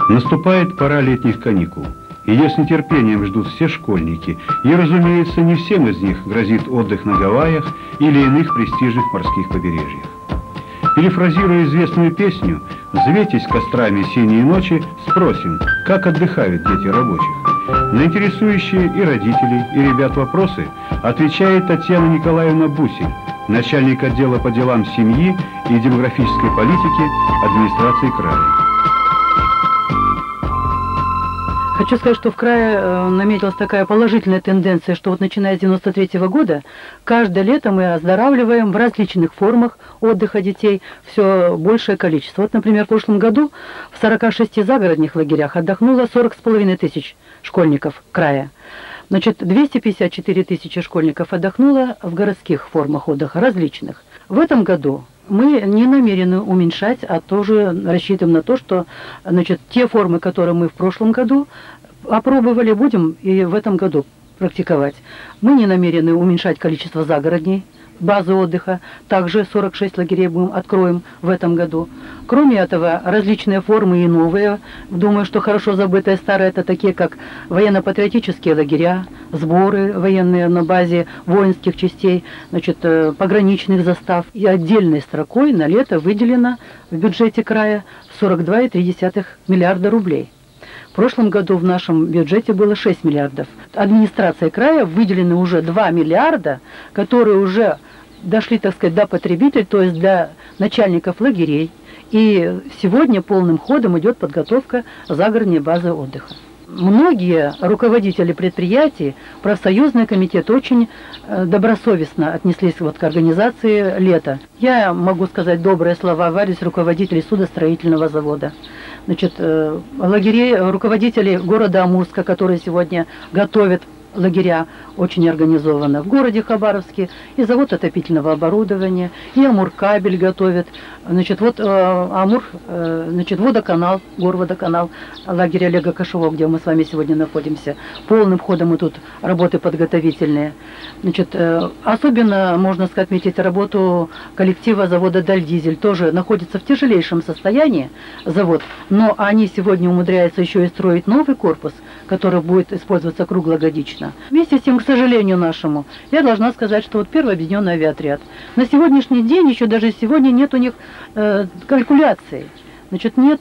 Наступает пора летних каникул. Ее с нетерпением ждут все школьники, и, разумеется, не всем из них грозит отдых на Гавайях или иных престижных морских побережьях. Перефразируя известную песню «Взвейтесь кострами синие ночи», спросим, как отдыхают дети рабочих. На интересующие и родителей, и ребят вопросы отвечает Татьяна Николаевна Бусель, начальник отдела по делам семьи и демографической политики администрации края. Хочу сказать, что в крае наметилась такая положительная тенденция, что вот начиная с 93-го года, каждое лето мы оздоравливаем в различных формах отдыха детей все большее количество. Вот, например, в прошлом году в 46 загородных лагерях отдохнуло 40,5 тысяч школьников края. Значит, 254 тысячи школьников отдохнуло в городских формах отдыха, различных. В этом году мы не намерены уменьшать, а тоже рассчитываем на то, что, значит, те формы, которые мы в прошлом году опробовали, будем и в этом году практиковать. Мы не намерены уменьшать количество загородней, базы отдыха. Также 46 лагерей откроем в этом году. Кроме этого, различные формы и новые. Думаю, что хорошо забытые старые, это такие, как военно-патриотические лагеря, сборы военные на базе воинских частей, значит, пограничных застав. И отдельной строкой на лето выделено в бюджете края 42,3 миллиарда рублей. В прошлом году в нашем бюджете было 6 миллиардов. Администрацией края выделены уже 2 миллиарда, которые уже дошли, так сказать, до потребителей, то есть для начальников лагерей. И сегодня полным ходом идет подготовка загородной базы отдыха. Многие руководители предприятий, профсоюзный комитет очень добросовестно отнеслись вот к организации лета. Я могу сказать добрые слова в адрес руководителей судостроительного завода. Значит, лагерей, руководители города Амурска, которые сегодня готовят лагеря очень организованно. В городе Хабаровске и завод отопительного оборудования, и Амуркабель готовит. Значит, вот значит, водоканал, горводоканал, лагерь Олега Кошевого, где мы с вами сегодня находимся. Полным ходом идут работы подготовительные. Значит, особенно можно сказать, отметить работу коллектива завода «Дальдизель». Тоже находится в тяжелейшем состоянии завод, но они сегодня умудряются еще и строить новый корпус, который будет использоваться круглогодично. Вместе с тем, к сожалению нашему, я должна сказать, что вот первый объединенный авиаотряд. На сегодняшний день, еще даже сегодня нет у них калькуляции. Значит, нет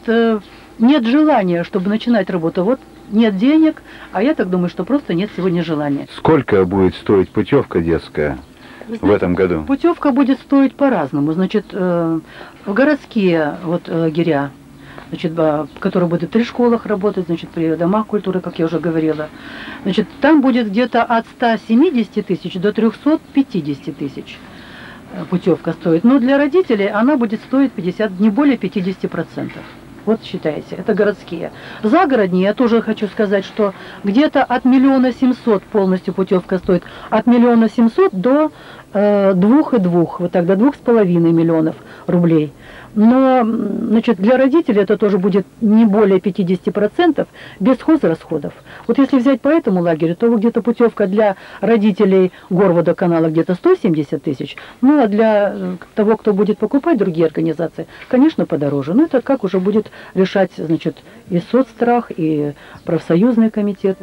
желания, чтобы начинать работу. Вот нет денег, а я так думаю, что просто нет сегодня желания. Сколько будет стоить путевка детская в этом году? Путевка будет стоить по-разному. Значит, в городские вот лагеря, значит, которые будут при школах работать, значит, при домах культуры, как я уже говорила. Значит, там будет где-то от 170 тысяч до 350 тысяч путевка стоит. Но для родителей она будет стоить 50, не более 50%. Вот считайте, это городские. Загородние, я тоже хочу сказать, что где-то от 1 700 000 полностью путевка стоит, от 1 700 000 до 2,2, вот так, до 2,5 миллионов рублей. Но, значит, для родителей это тоже будет не более 50% без хозрасходов. Вот если взять по этому лагерю, то где-то путевка для родителей горводоканала где-то 170 тысяч, ну а для того, кто будет покупать другие организации, конечно, подороже. Но это как уже будет решать, значит, и соцстрах, и профсоюзный комитет.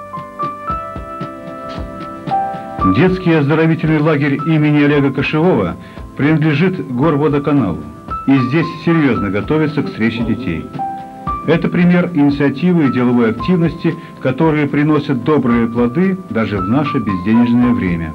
Детский оздоровительный лагерь имени Олега Кошевого принадлежит горводоканалу. И здесь серьезно готовятся к встрече детей. Это пример инициативы и деловой активности, которые приносят добрые плоды даже в наше безденежное время.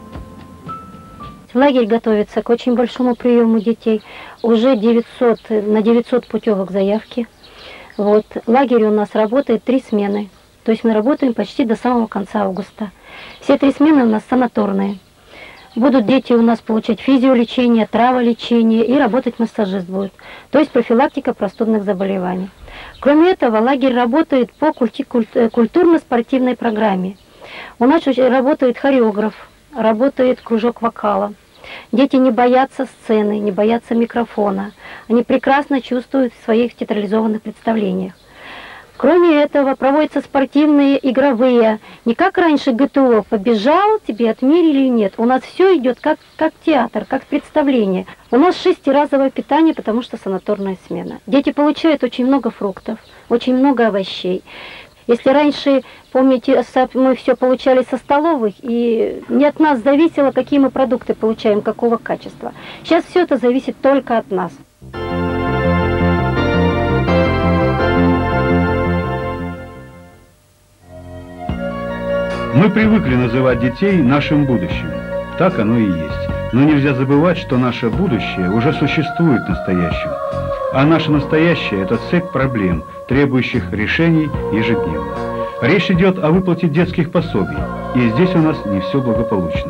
Лагерь готовится к очень большому приему детей. Уже на 900 путевок заявки. Вот. Лагерь у нас работает 3 смены. То есть мы работаем почти до самого конца августа. Все 3 смены у нас санаторные. Будут дети у нас получать физиолечение, траволечение и работать массажист будет. То есть профилактика простудных заболеваний. Кроме этого, лагерь работает по культурно-спортивной программе. У нас работает хореограф, работает кружок вокала. Дети не боятся сцены, не боятся микрофона. Они прекрасно чувствуют в своих театрализованных представлениях. Кроме этого, проводятся спортивные, игровые. Не как раньше ГТО, побежал, тебе отмерили или нет. У нас все идет как театр, как представление. У нас 6-разовое питание, потому что санаторная смена. Дети получают очень много фруктов, очень много овощей. Если раньше, помните, мы все получали со столовых, и не от нас зависело, какие мы продукты получаем, какого качества. Сейчас все это зависит только от нас. Мы привыкли называть детей нашим будущим. Так оно и есть. Но нельзя забывать, что наше будущее уже существует в настоящем. А наше настоящее – это цепь проблем, требующих решений ежедневно. Речь идет о выплате детских пособий. И здесь у нас не все благополучно.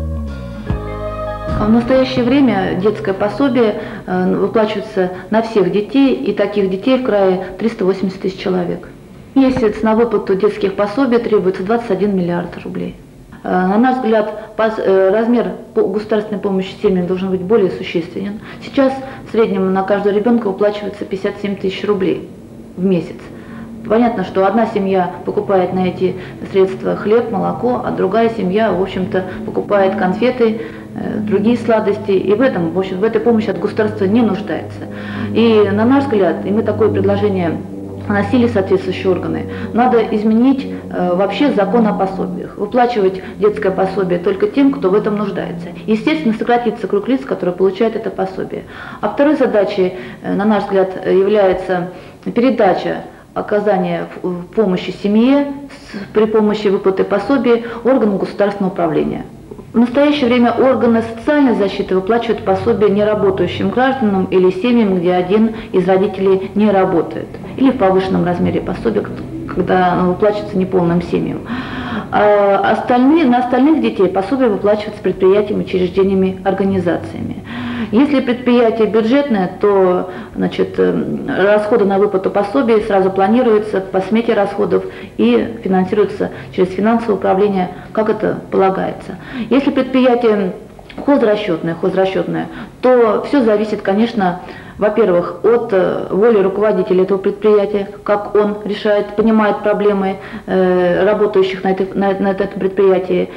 В настоящее время детское пособие выплачивается на всех детей, и таких детей в крае 380 тысяч человек. В месяц на выплату детских пособий требуется 21 миллиард рублей. На наш взгляд, размер государственной помощи семьям должен быть более существенен. Сейчас в среднем на каждого ребенка выплачивается 57 тысяч рублей в месяц. Понятно, что одна семья покупает на эти средства хлеб, молоко, а другая семья, в общем-то, покупает конфеты, другие сладости, и в этой помощи от государства не нуждается. И на наш взгляд, и мы такое предложение вносили соответствующие органы, надо изменить вообще закон о пособиях, выплачивать детское пособие только тем, кто в этом нуждается. Естественно, сократится круг лиц, которые получают это пособие. А второй задачей, на наш взгляд, является передача оказания помощи семье при помощи выплаты пособий органам государственного управления. В настоящее время органы социальной защиты выплачивают пособия неработающим гражданам или семьям, где один из родителей не работает, или в повышенном размере пособия, когда оно выплачивается неполным семьям. На остальных детей пособия выплачиваются предприятиями, учреждениями, организациями. Если предприятие бюджетное, то расходы на выплату пособий сразу планируются по смете расходов и финансируются через финансовое управление, как это полагается. Если предприятие хозрасчетное, то все зависит, конечно, во-первых, от воли руководителя этого предприятия, как он решает, понимает проблемы работающих на этом предприятии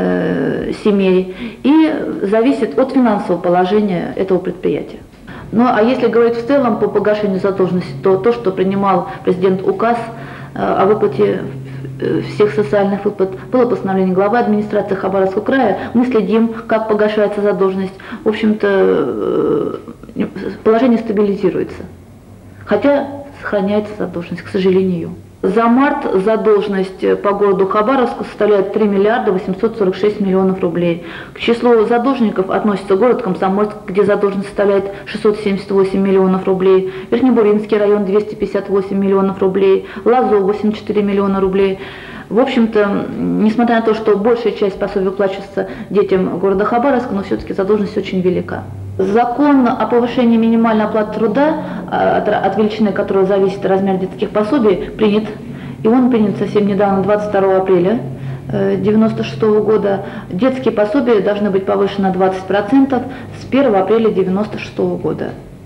семей, и зависит от финансового положения этого предприятия. Ну а если говорить в целом по погашению задолженности, то, что принимал президент указ о выплате всех социальных выплат, было постановление главы администрации Хабаровского края, мы следим, как погашается задолженность. В общем-то, положение стабилизируется, хотя сохраняется задолженность, к сожалению. За март задолженность по городу Хабаровску составляет 3 миллиарда 846 миллионов рублей. К числу задолженников относится город Комсомольск, где задолженность составляет 678 миллионов рублей, Верхнебуринский район 258 миллионов рублей, Лазо 84 миллиона рублей. В общем-то, несмотря на то, что большая часть пособий выплачивается детям города Хабаровска, но все-таки задолженность очень велика. Закон о повышении минимальной оплаты труда, от величины которого зависит размер детских пособий, принят. И он принят совсем недавно, 22 апреля 1996 года. Детские пособия должны быть повышены на 20% с 1 апреля 1996 года.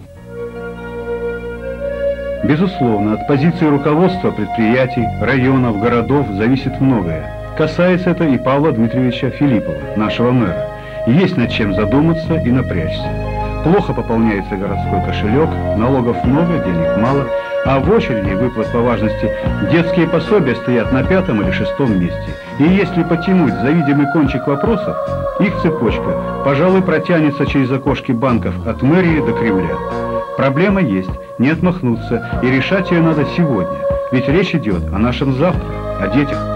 Безусловно, от позиции руководства предприятий, районов, городов зависит многое. Касается это и Павла Дмитриевича Филиппова, нашего мэра. Есть над чем задуматься и напрячься. Плохо пополняется городской кошелек, налогов много, денег мало, а в очереди выплат по важности детские пособия стоят на 5-м или 6-м месте. И если потянуть за видимый кончик вопросов, их цепочка, пожалуй, протянется через окошки банков от мэрии до Кремля. Проблема есть, не отмахнуться, и решать ее надо сегодня, ведь речь идет о нашем завтра, о детях.